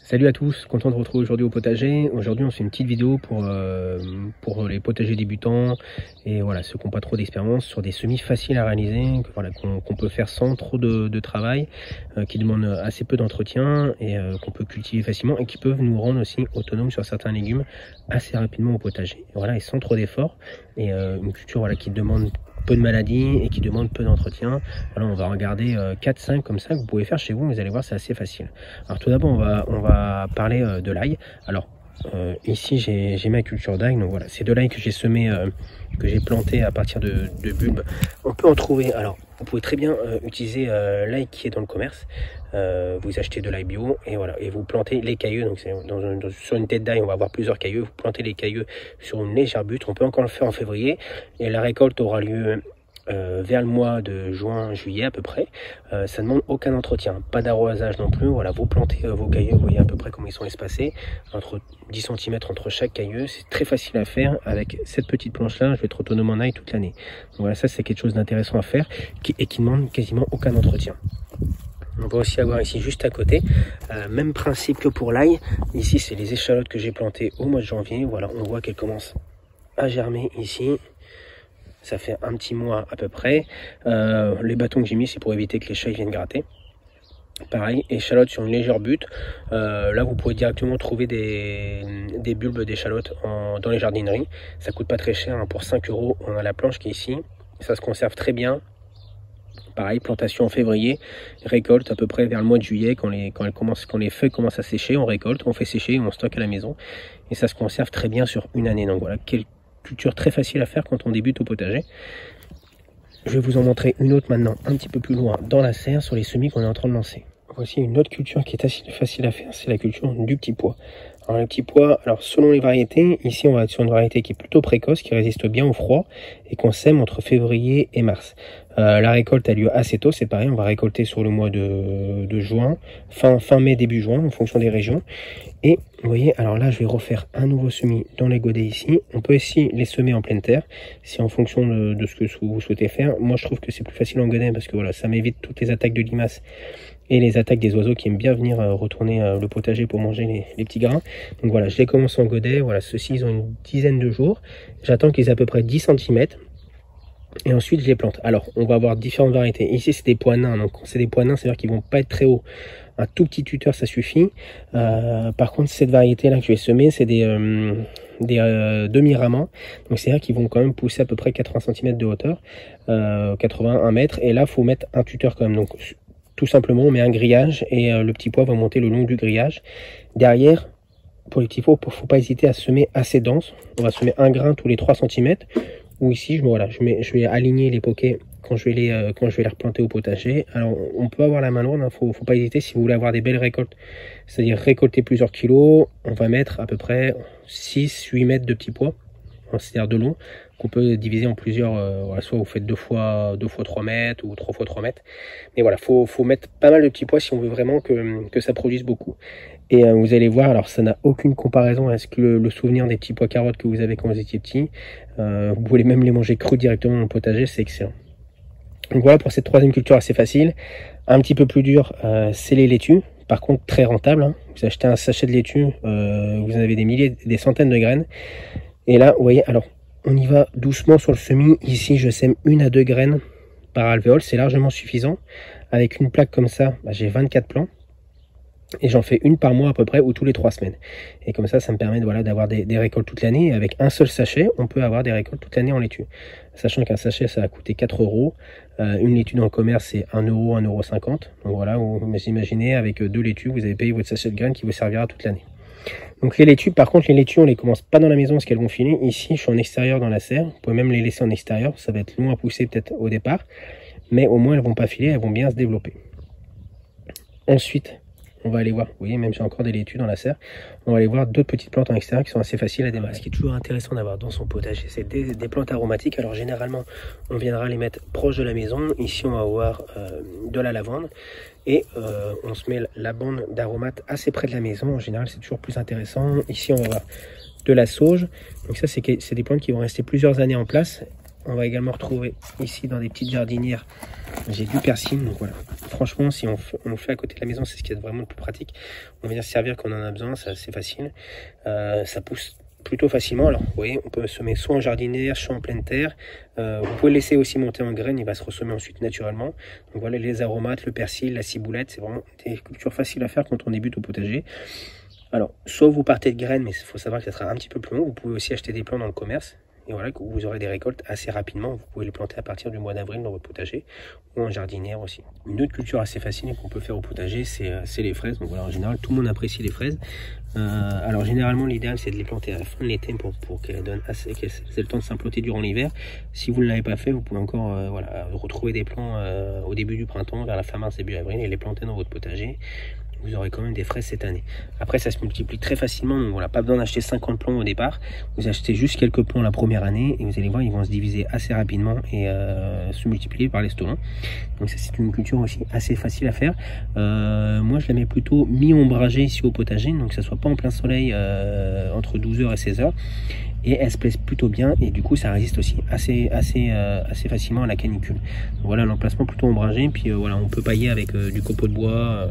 Salut à tous, content de vous retrouver aujourd'hui au potager. Aujourd'hui on fait une petite vidéo pour les potagers débutants et voilà, ceux qui n'ont pas trop d'expérience sur des semis faciles à réaliser, qu'on peut faire sans trop de travail, qui demandent assez peu d'entretien et qu'on peut cultiver facilement et qui peuvent nous rendre aussi autonomes sur certains légumes assez rapidement au potager. Et voilà, et sans trop d'efforts et une culture qui demande peu de maladies et qui demande peu d'entretien. Voilà, on va regarder 4-5 comme ça que vous pouvez faire chez vous, vous allez voir, c'est assez facile. Alors tout d'abord on va parler de l'ail. Alors ici j'ai ma culture d'ail, donc voilà, c'est de l'ail que j'ai semé, que j'ai planté à partir de bulbes. On peut en trouver, alors vous pouvez très bien utiliser l'ail qui est dans le commerce. Vous achetez de l'ail bio et voilà, et vous plantez les cailleux. Donc sur une tête d'ail on va avoir plusieurs cailleux, vous plantez les cailleux sur une légère butte. On peut encore le faire en février et la récolte aura lieu vers le mois de juin-juillet à peu près. Ça ne demande aucun entretien, pas d'arrosage non plus. Voilà, vous plantez vos cailleux, vous voyez à peu près comment ils sont espacés, entre 10 cm entre chaque cailleux. C'est très facile à faire avec cette petite planche là. Je vais être autonome en ail toute l'année. Voilà, ça c'est quelque chose d'intéressant à faire et qui ne demande quasiment aucun entretien. On va aussi avoir ici juste à côté, même principe que pour l'ail. Ici c'est les échalotes que j'ai plantées au mois de janvier. Voilà, on voit qu'elles commencent à germer ici. Ça fait un petit mois à peu près. Les bâtons que j'ai mis, c'est pour éviter que les chats viennent gratter. Pareil, échalotes sur une légère butte. Là, vous pouvez directement trouver des bulbes d'échalotes dans les jardineries. Ça coûte pas très cher, hein. Pour 5 €, on a la planche qui est ici. Ça se conserve très bien. Pareil, plantation en février, récolte à peu près vers le mois de juillet, quand les feuilles commencent à sécher, on récolte, on fait sécher, on stocke à la maison. Et ça se conserve très bien sur une année. Donc voilà, quelle culture très facile à faire quand on débute au potager. Je vais vous en montrer une autre maintenant, un petit peu plus loin, dans la serre, sur les semis qu'on est en train de lancer. Voici une autre culture qui est assez facile à faire, c'est la culture du petit pois. Alors le petit pois, alors selon les variétés, ici on va être sur une variété qui est plutôt précoce, qui résiste bien au froid et qu'on sème entre février et mars. La récolte a lieu assez tôt, c'est pareil, on va récolter sur le mois de juin, fin mai, début juin, en fonction des régions. Et vous voyez, alors là je vais refaire un nouveau semis dans les godets ici. On peut aussi les semer en pleine terre, si en fonction de ce que vous souhaitez faire. Moi je trouve que c'est plus facile en godet parce que voilà, ça m'évite toutes les attaques de limaces et les attaques des oiseaux qui aiment bien venir retourner le potager pour manger les petits grains. Donc voilà, je les commence en godet. Voilà, ceux-ci ils ont une dizaine de jours. J'attends qu'ils aient à peu près 10 cm. Et ensuite je les plante. Alors on va avoir différentes variétés. Ici c'est des pois nains. Donc c'est des pois nains, c'est-à-dire qu'ils vont pas être très hauts. Un tout petit tuteur ça suffit. Par contre cette variété là que je vais semer, c'est des demi-ramans. Donc c'est-à-dire qu'ils vont quand même pousser à peu près 80 cm de hauteur, 81 mètres. Et là il faut mettre un tuteur quand même. Donc tout simplement on met un grillage et le petit pois va monter le long du grillage. Derrière, pour les petits pois, il ne faut pas hésiter à semer assez dense. On va semer un grain tous les 3 cm. Ou ici, je vais aligner les poquets quand je vais les replanter au potager. Alors, on peut avoir la main lourde, hein, faut pas hésiter si vous voulez avoir des belles récoltes. C'est-à-dire récolter plusieurs kilos, on va mettre à peu près 6-8 mètres de petits pois, c'est-à-dire de long, qu'on peut diviser en plusieurs. Voilà, soit vous faites 2 fois 3 mètres ou 3 fois 3 mètres. Mais voilà, faut mettre pas mal de petits pois si on veut vraiment que ça produise beaucoup. Et vous allez voir, alors ça n'a aucune comparaison à ce que le souvenir des petits pois carottes que vous avez quand vous étiez petit. Vous pouvez même les manger crus directement dans le potager, c'est excellent. Donc voilà pour cette troisième culture assez facile. Un petit peu plus dur, c'est les laitues. Par contre très rentable, hein. Vous achetez un sachet de laitue, vous en avez des milliers, des centaines de graines. Et là, vous voyez, alors on y va doucement sur le semis. Ici je sème 1 à 2 graines par alvéole, c'est largement suffisant. Avec une plaque comme ça, j'ai 24 plants. Et j'en fais une par mois à peu près, ou tous les 3 semaines. Et comme ça me permet d'avoir des récoltes toute l'année. Et avec un seul sachet, on peut avoir des récoltes toute l'année en laitue. Sachant qu'un sachet, ça va coûter 4 €. Une laitue dans le commerce, c'est 1 €, 1,50 €. Donc voilà, vous imaginez, avec 2 laitues, vous avez payé votre sachet de graines qui vous servira toute l'année. Donc les laitues, par contre, les laitues, on les commence pas dans la maison parce qu'elles vont filer. Ici, je suis en extérieur dans la serre. Vous pouvez même les laisser en extérieur. Ça va être long à pousser peut-être au départ. Mais au moins, elles vont pas filer, elles vont bien se développer. Ensuite, on va aller voir, vous voyez, même j'ai encore des laitues dans la serre. On va aller voir d'autres petites plantes en extérieur qui sont assez faciles à démarrer. Ce qui est toujours intéressant d'avoir dans son potager, c'est des plantes aromatiques. Alors généralement, on viendra les mettre proche de la maison. Ici, on va avoir de la lavande. Et on se met la bande d'aromates assez près de la maison. En général, c'est toujours plus intéressant. Ici, on va avoir de la sauge. Donc ça, c'est des plantes qui vont rester plusieurs années en place. On va également retrouver ici dans des petites jardinières, j'ai du persil. Donc voilà, franchement, si on le fait à côté de la maison, c'est ce qui est vraiment le plus pratique. On vient se servir quand on en a besoin, c'est assez facile. Ça pousse plutôt facilement. Alors vous voyez, on peut semer soit en jardinière, soit en pleine terre. Vous pouvez le laisser aussi monter en graines, il va se ressemer ensuite naturellement. Donc voilà, les aromates, le persil, la ciboulette, c'est vraiment des cultures faciles à faire quand on débute au potager. Alors, soit vous partez de graines, mais il faut savoir que ça sera un petit peu plus long. Vous pouvez aussi acheter des plants dans le commerce. Et voilà, vous aurez des récoltes assez rapidement. Vous pouvez les planter à partir du mois d'avril dans votre potager ou en jardinière aussi. Une autre culture assez facile qu'on peut faire au potager, c'est les fraises. Donc voilà, en général, tout le monde apprécie les fraises. Alors généralement, l'idéal, c'est de les planter à la fin de l'été pour qu'elles donnent qu'elles aient le temps de s'implanter durant l'hiver. Si vous ne l'avez pas fait, vous pouvez encore voilà, retrouver des plants au début du printemps, vers la fin mars, début avril, et les planter dans votre potager. Vous aurez quand même des fraises cette année. Après, ça se multiplie très facilement. Donc voilà, pas besoin d'acheter 50 plants au départ. Vous achetez juste quelques plants la première année et vous allez voir, ils vont se diviser assez rapidement et se multiplier par les stolons. Donc ça, c'est une culture aussi assez facile à faire. Moi, je la mets plutôt mi-ombragée ici au potager, donc que ça soit pas en plein soleil entre 12h et 16h. Et elle se place plutôt bien et du coup ça résiste aussi assez facilement à la canicule. Donc voilà, l'emplacement plutôt ombragé. Puis voilà, on peut pailler avec du copeau de bois.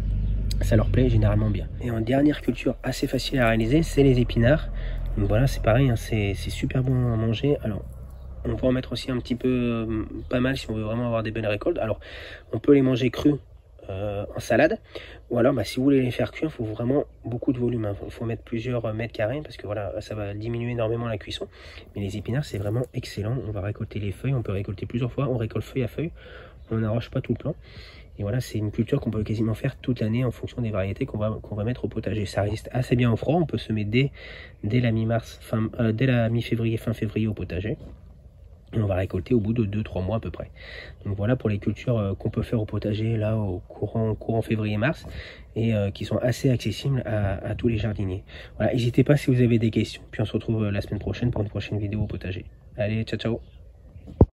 Ça leur plaît généralement bien. Et en dernière culture assez facile à réaliser, c'est les épinards. Donc voilà, c'est pareil, hein, c'est super bon à manger. Alors, on peut en mettre aussi un petit peu, pas mal si on veut vraiment avoir des belles récoltes. Alors, on peut les manger crus en salade. Ou alors, si vous voulez les faire cuire, il faut vraiment beaucoup de volume. Il faut mettre plusieurs mètres carrés parce que voilà, ça va diminuer énormément la cuisson. Mais les épinards, c'est vraiment excellent. On va récolter les feuilles, on peut récolter plusieurs fois. On récolte feuille à feuille, on n'arrache pas tout le plant. Et voilà, c'est une culture qu'on peut quasiment faire toute l'année en fonction des variétés qu'on va mettre au potager. Ça résiste assez bien au froid, on peut semer dès la mi-mars, dès la mi-février, fin février au potager. Et on va récolter au bout de 2-3 mois à peu près. Donc voilà pour les cultures qu'on peut faire au potager là au courant février-mars et qui sont assez accessibles à tous les jardiniers. Voilà, n'hésitez pas si vous avez des questions. Puis on se retrouve la semaine prochaine pour une prochaine vidéo au potager. Allez, ciao ciao!